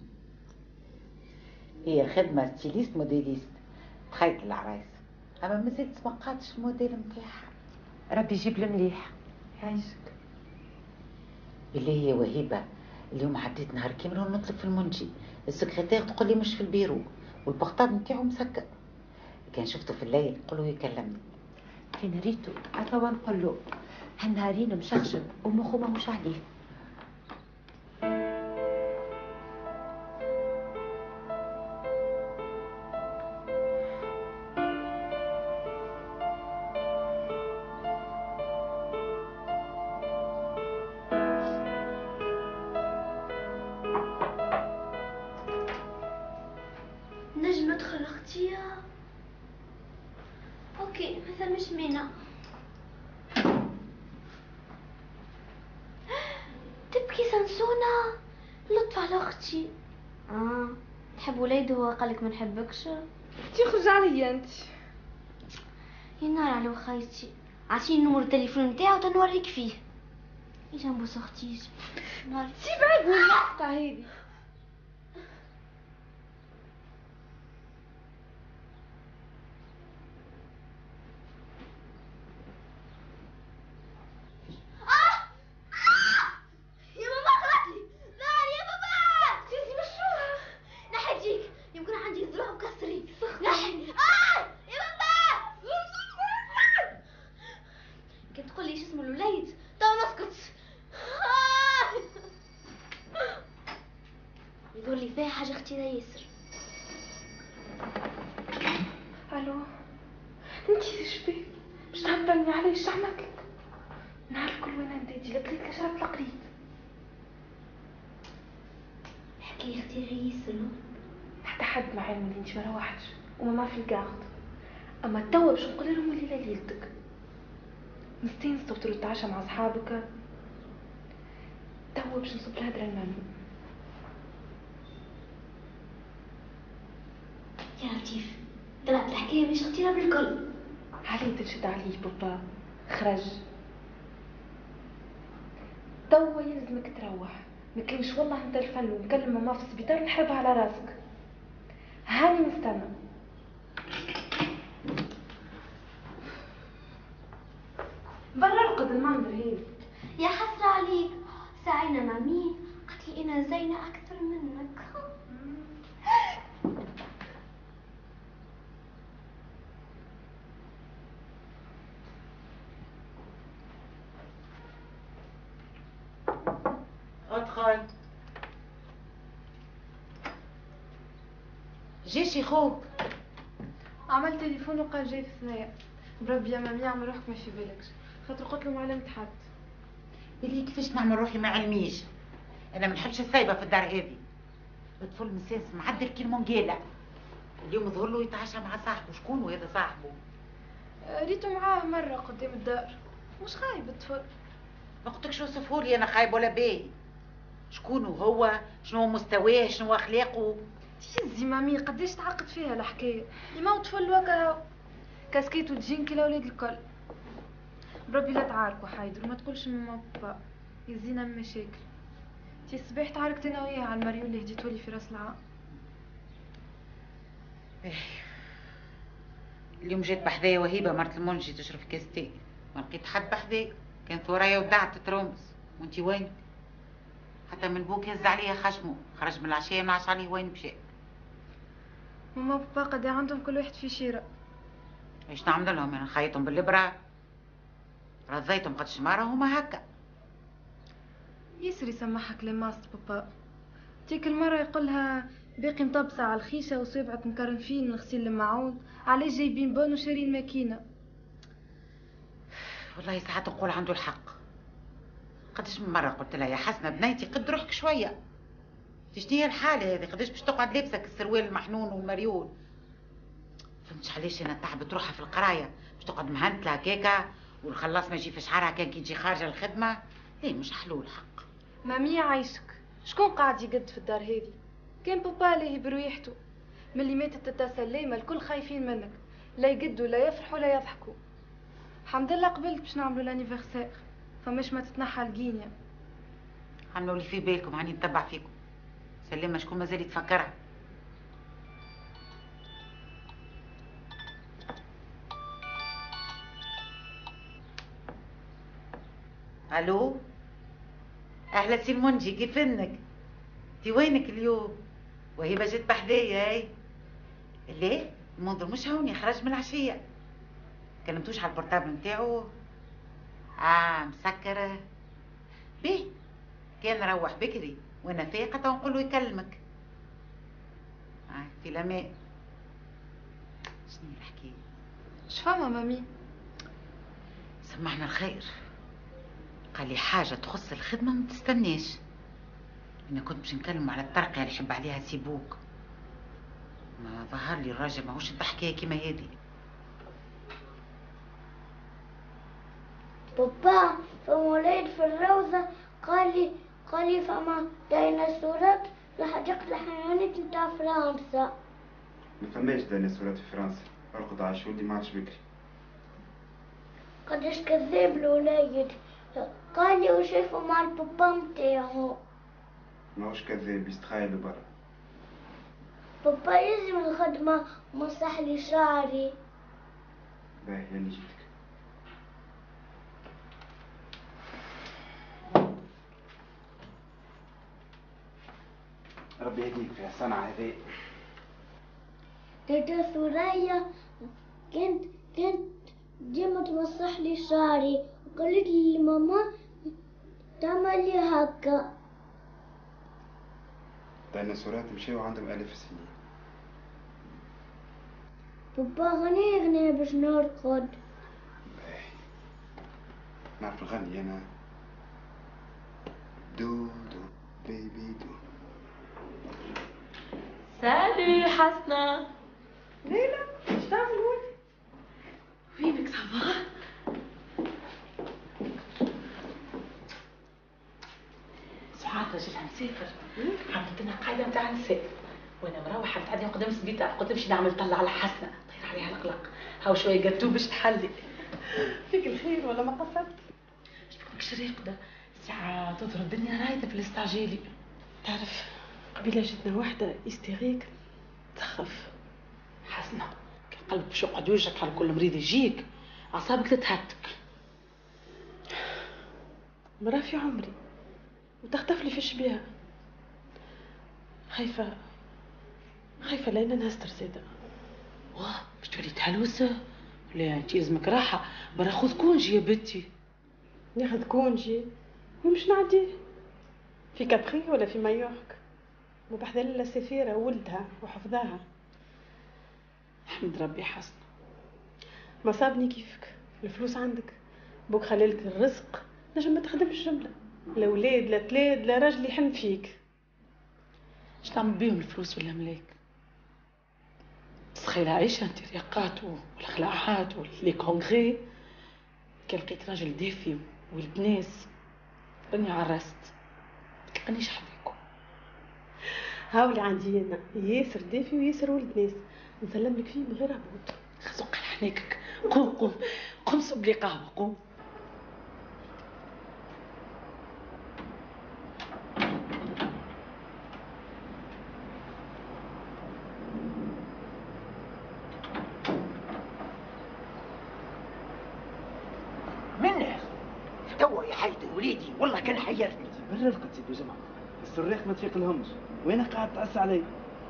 هي خدمه ستيليست موديليست تخيط العرايس، اما مازلت ما قاتش الموديل نتاعها. ربي يجيب المليح. يعيشك. بالله يا وهيبه اليوم عديت نهار كامل ونطلب في المنجي، السكرتير تقول لي مش في البيرو، والبغطاد نتاعو مسكر. كان شفته في الليل قولوا يكلمني. كان ريتو أتوا نقول له هالنهارين مشخشن ومخه ماهوش عليه. نجم ندخل اختي؟ اوكي ما ثمش مانع. تبكي سنسونة؟ لطف على اختي. تحب وليده هو قالك ما نحبكش؟ تخرج عليا انت. ينار على وخايتي، عطيني نمر التليفون نتاعو تنوريك فيه. اجا نبوس اختي. سيب عدني اللقطة هذي. يا بابا قتلي نار يا بابا. سيدي مشروع نحجيك يمكن عندي ذروع مكسرين. نحي يا بابا. كنت تقول لي ايش اسمه الوليد تو نسكت. يقول لي فيها حاجه اختي ياسر. الو انت ايش بيك؟ مش تعطلني علي ايش عملت لك؟ نهار الكل وين نديتي لك ليك شربت القريب. حكي اختي ياسر حتى حد ما علم اللي انت ما روحتش وما في القاعد. اما توا باش نقول لهم الليله ليلتك مستانس تفطروا تتعشى مع اصحابك. توا باش نصب الهدره المامي. يا لطيف طلعت الحكايه مش اختينا بالكل. علي تنشد عليه بابا خرج. توا يلزمك تروح. ما كاينش والله نتلفن ونكلم ماما في السبيطار نحربها على راسك. هاني نستنى. برا رقد المنظر هيك. يا حسرة عليك ساعينا مع مين؟ قالت لي انا زينة اكثر منك. ادخل. جيشي خوك. عملت تليفون وقال جاي في الثنايا. بربي يا مامي اعمل روحك ما في بالكش خاطر قلت له ما علمت حد. اللي كيفاش نعمل روحي ما علميش. انا ما نحبش السايبه في الدار هذه. الطفل مساس معدل كي المونجيلا. اليوم ظهر له يتعشى مع صاحبه. شكون هذا صاحبه؟ ريتو معاه مره قدام الدار. مش خايب الطفل. ما قلتلكش وصفهولي انا خايب ولا باهي. شكون هو؟ شنو مستواه؟ شنو اخلاقه؟ تيزي مامي قداش تعقد فيها الحكايه. ما هو طفل وكا كاسكيت وتجين كي الاولاد الكل. بربي لا تعاركوا حيدر وما تقولش ماما بابا يزينا من مشاكل. تي الصباح تعاركت انا وياه على المريول اللي هديتولي في راس العام. اليوم جات بحذايا وهيبه مرت المنجي تشرب كاس تي. ما لقيت حد بحذايا. كانت ورايا ودعت تترمس. وانتي وين؟ حتى من بوك هز عليا خشمه. خرج من العشيه ما عاش عليه وين مشى. ماما بابا قد عندهم كل واحد في شيره. ايش نعمل لهم؟ انا نخيطهم بالابره. رضيتهم قد شماره هما هكا. ياسر يسمعها كلام ماست بابا. تيك المره يقولها باقي مطبسه على الخيشه وصبعك مكرنفين من غسيل المعون. علاش جايبين بون وشارين ماكينه؟ والله ساعات نقول عنده الحق. قداش من مره قلت لها يا حسنه بنيتي قد روحك شويه. شنو هي الحاله هذه؟ قداش باش تقعد لابسك السروال المحنون والمريول؟ فهمتش علاش انا تعبت روحها في القرايه باش تقعد مهنتله هكاكا والخلاص ما يجي في شعرها كان كي تجي خارجه الخدمه. ليه مش حلول الحق. مامي عايشك شكون قاعد يقد في الدار هذه؟ كان بابا ليه بريحته. ملي ماتت تتا سليمه الكل خايفين منك. لا يقدوا لا يفرحوا لا يضحكوا. الحمد لله قبلت باش نعملوا لانيفرسير. فماش ما تتنحى الجينيا. عملوا اللي في بالكم هاني نتبع فيكم. سليمه شكون مازال يتفكرها. الو اهلا سي المنجي كيف انك؟ انتي وينك اليوم؟ وهبه جت بحذايا هاي. ليه؟ المنظر مش هوني، خرج من العشية. كلمتوش على البورتابل نتاعو؟ مسكرة. بيه كان روح بكري وانا فايقة ونقول له يكلمك. في الامان. شنو الحكاية؟ شفاهمة مامي؟ سمعنا الخير. قال لي حاجة تخص الخدمة ما تستناش. انا كنت باش نكلم على الترقية اللي يحب عليها سيبوك. ما ظهر لي الراجل ماهوش الحكاية كيما هذه. بابا فما ولاد في الروضة قال لي فما ديناصورات في حديقة الحيوانات نتاع فرنسا. ما فماش ديناصورات في فرنسا، ارقد على ولدي ما عادش بكري. قداش كذاب الوليد، قال لي وشافوا مع البابا نتاعو. ماهوش كذاب، يستخيلوا برا. بابا يلزم الخدمة ومسح لي شعري. باهي اللي جيتك. ربي يهديك في الصنعة هذه. تيتا ثريا كانت ديما تمسح لي شعري وقالت لي ماما تعمل لي هكا. الديناصورات مشاو عندهم آلاف السنين. بابا غني باش نرقد. باهي نعرف نغني أنا. دو دو بيبي دو. سالي حسنة. ليلى ايش تعمل ولدي؟ وينك صباح؟ سبحان الله راجلها مسافر. عملت لنا قاعدة نتاع نساء وانا مروحة نتعدي قدام السبيطار، قلت نمشي نعمل طلة على حسنة طير عليها القلق. هاو شوية قاتو باش تحلي. فيك الخير ولا ما قصدت؟ شبكش راقدة ساعة تضرب الدنيا رايدة في الاستعجالي. تعرف قبيلة جتنا وحدة يستغيك تخف. حسنة كان قلبك باش يقعد يوجعك على كل مريض يجيك أعصابك تتهتك. مرا في عمري وتختفلي في الشبيهة. خايفة لأن نهستر زادة. واه باش تولي تهلوسة؟ لا انتي لازمك راحة. برا خذ كونجي يا بنتي. ناخذ كونجي ومش نعدي في كابري ولا في مايورك. مبحثة للا سفيرة وولدها وحفظاها. احمد ربي حسن ما صابني كيفك. الفلوس عندك بوك خلالك الرزق نجم ما تخدمش جملة، لا ولاد لا تلاد لا راجل يحن فيك. اش تعمل بيهم الفلوس ولا ملاك؟ تسخيل عيشة انت رياقات والخلاعات واللي كونغري. كان لقيت راجل دافي ولد ناس راني عرست تلقانيش حذاكم. هاولي عندي انا ياسر دافي وياسر ولد ناس نسلم لك فيه من غير هبوط. خزق على حنيكك. قوم صب لي قهوه قوم. منه توا يا حيدي وليدي والله كان حيرني. برفقت سيدي جمعة الصريخ ما تفيق لهمش وين قاعد تعس علي.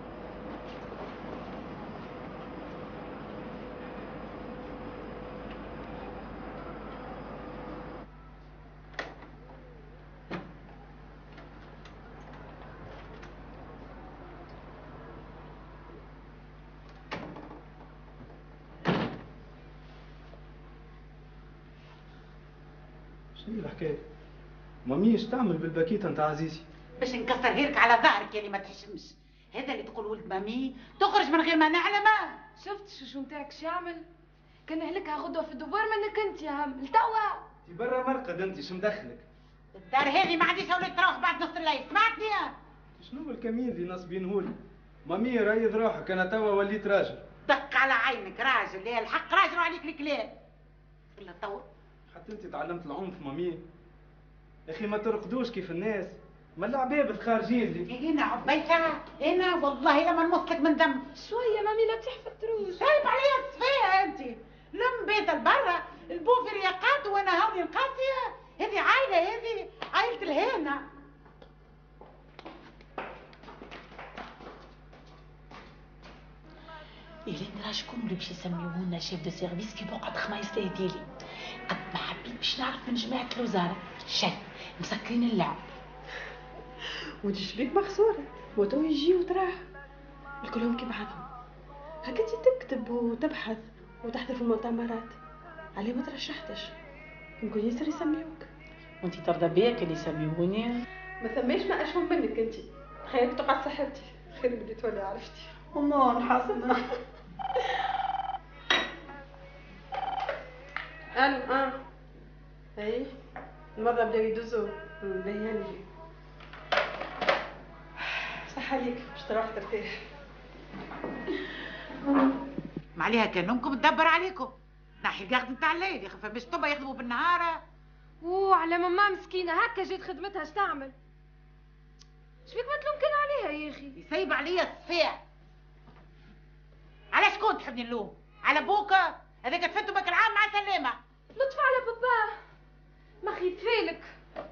شنو الحكاية؟ مامي ايش تعمل بالباكيت انت عزيزي؟ باش نكسر هيرك على ظهرك يا اللي ما تحشمش. هذا اللي تقول ولد مامي تخرج من غير ما نعلم. شفت شو نتاعك شو يعمل؟ كان هلكها غدوة في الدوار منك انت يا هم لتوا. انت برا مرقد انت شو مدخلك؟ الدار هذه ما عادش ولد تروح بعد نص الليل سمعتني؟ شنو الكمين اللي نصبينهولي؟ مامي ريض روحك انا توا وليت راجل. دق على عينك راجل يا الحق راجل وعليك الكلام. ولا توا حتى انت تعلمت العنف مامي. يا اخي ما ترقدوش كيف الناس. ما العباب خارجين لي. هنا عبيتها هنا والله لما نمصلك من دم. شوية مامي لا تحفى التروس. سايب عليا الصفية انت. لم بيت البرة البو في رياقات وانا هوني القاسية. هذه عائلة عائلة الهانة. ترى شكون اللي باش يسميوه لنا شيف دو سيرفيس في بقعة خمايس ليديلي؟ قد ما حبيت باش نعرف من جماعة الوزارة شي مسكرين اللعب. وانت شبيك مخسورة وتو يجي وتراح الكلهم كي بعضهم. هكا تكتب وتبحث وتحضر في المؤتمرات عليه ما ترشحتش يمكن ياسر يسميوك. وانت ترضى بيا كان يسميوني؟ ما ثماش ما اشهم منك انت. خيرك تقعد صاحبتي خير اللي تولي عرفتي. أمان حسنة. ألو أي المرة بداو يدوزو بيانجي. صح عليك باش تروح ترتاح. ما عليها كان امكم تدبر عليكم. ناحي القعد نتاع الليل يا اخي فماش طبا يخدموا بالنهار. على ماما مسكينة هكا جات خدمتها اش تعمل؟ شبيك ما تلوم كان عليها يا اخي؟ يسيب عليا الصفاع. على شكون تحبني نلوم؟ على بوكا؟ هذاك تفتوا بك العام مع سلامة. لطف على باباه ما خيت فيلك.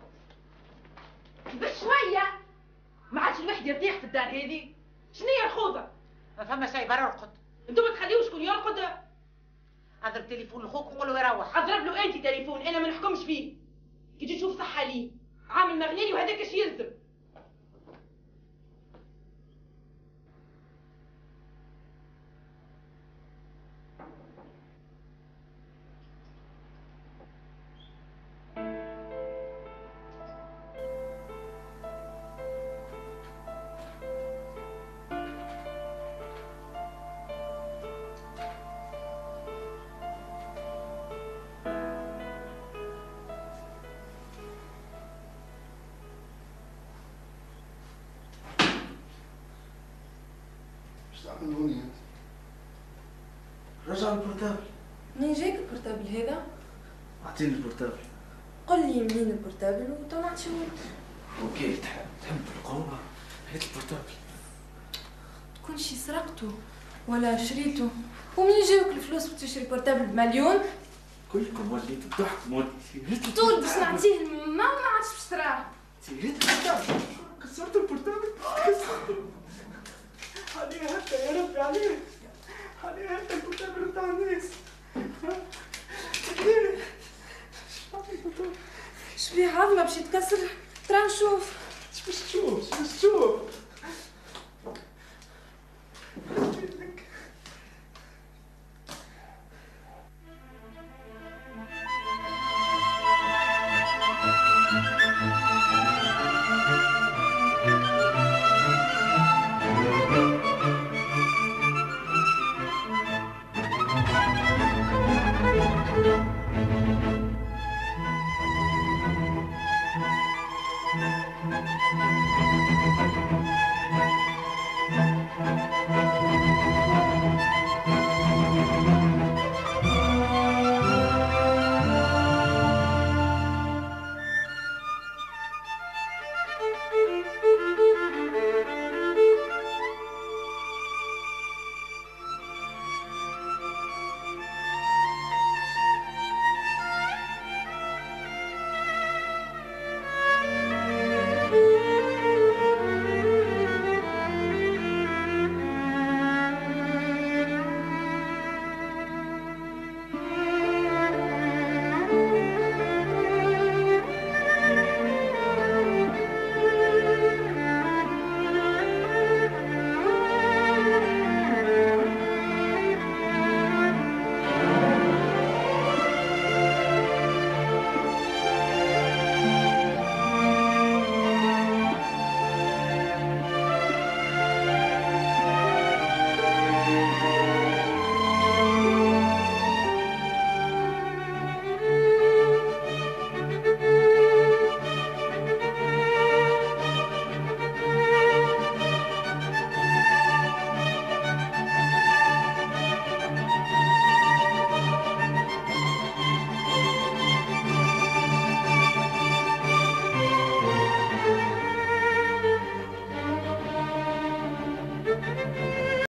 بس شوية ما عادش الواحد يرتاح في الدار هذه. شنيا الخوذة؟ ما فما شيء برا ارقد. انتوا ما تخليوش شكون يرقد. اضرب تليفون لخوك وقول له يروح. اضرب له انت تليفون انا ما نحكمش فيه. كي تجي تشوف صحة ليه عامل مغنيني وهذاك اش يلزم. تعملوني انت؟ رجع البورتابل. منين جاك البورتابل هذا؟ اعطيني البورتابل. قل لي منين البورتابل وتو نعطيهولك. وكيف تحب القوة؟ هات البورتابل. تكون شي سرقته ولا شريته؟ ومنين جاوك الفلوس باش تشري البورتابل بمليون؟ كلكم وليتوا الضحك مولي. طول باش نعطيه ما عادش باش تراه. هات البورتابل. كسرت البورتابل. كسرته. عليه هكا يا ربي عليه. عليه هكا البورتابل نتاع الناس. ليه؟ شبيه عظمة باش يتكسر؟ ترى نشوف. باش تشوف؟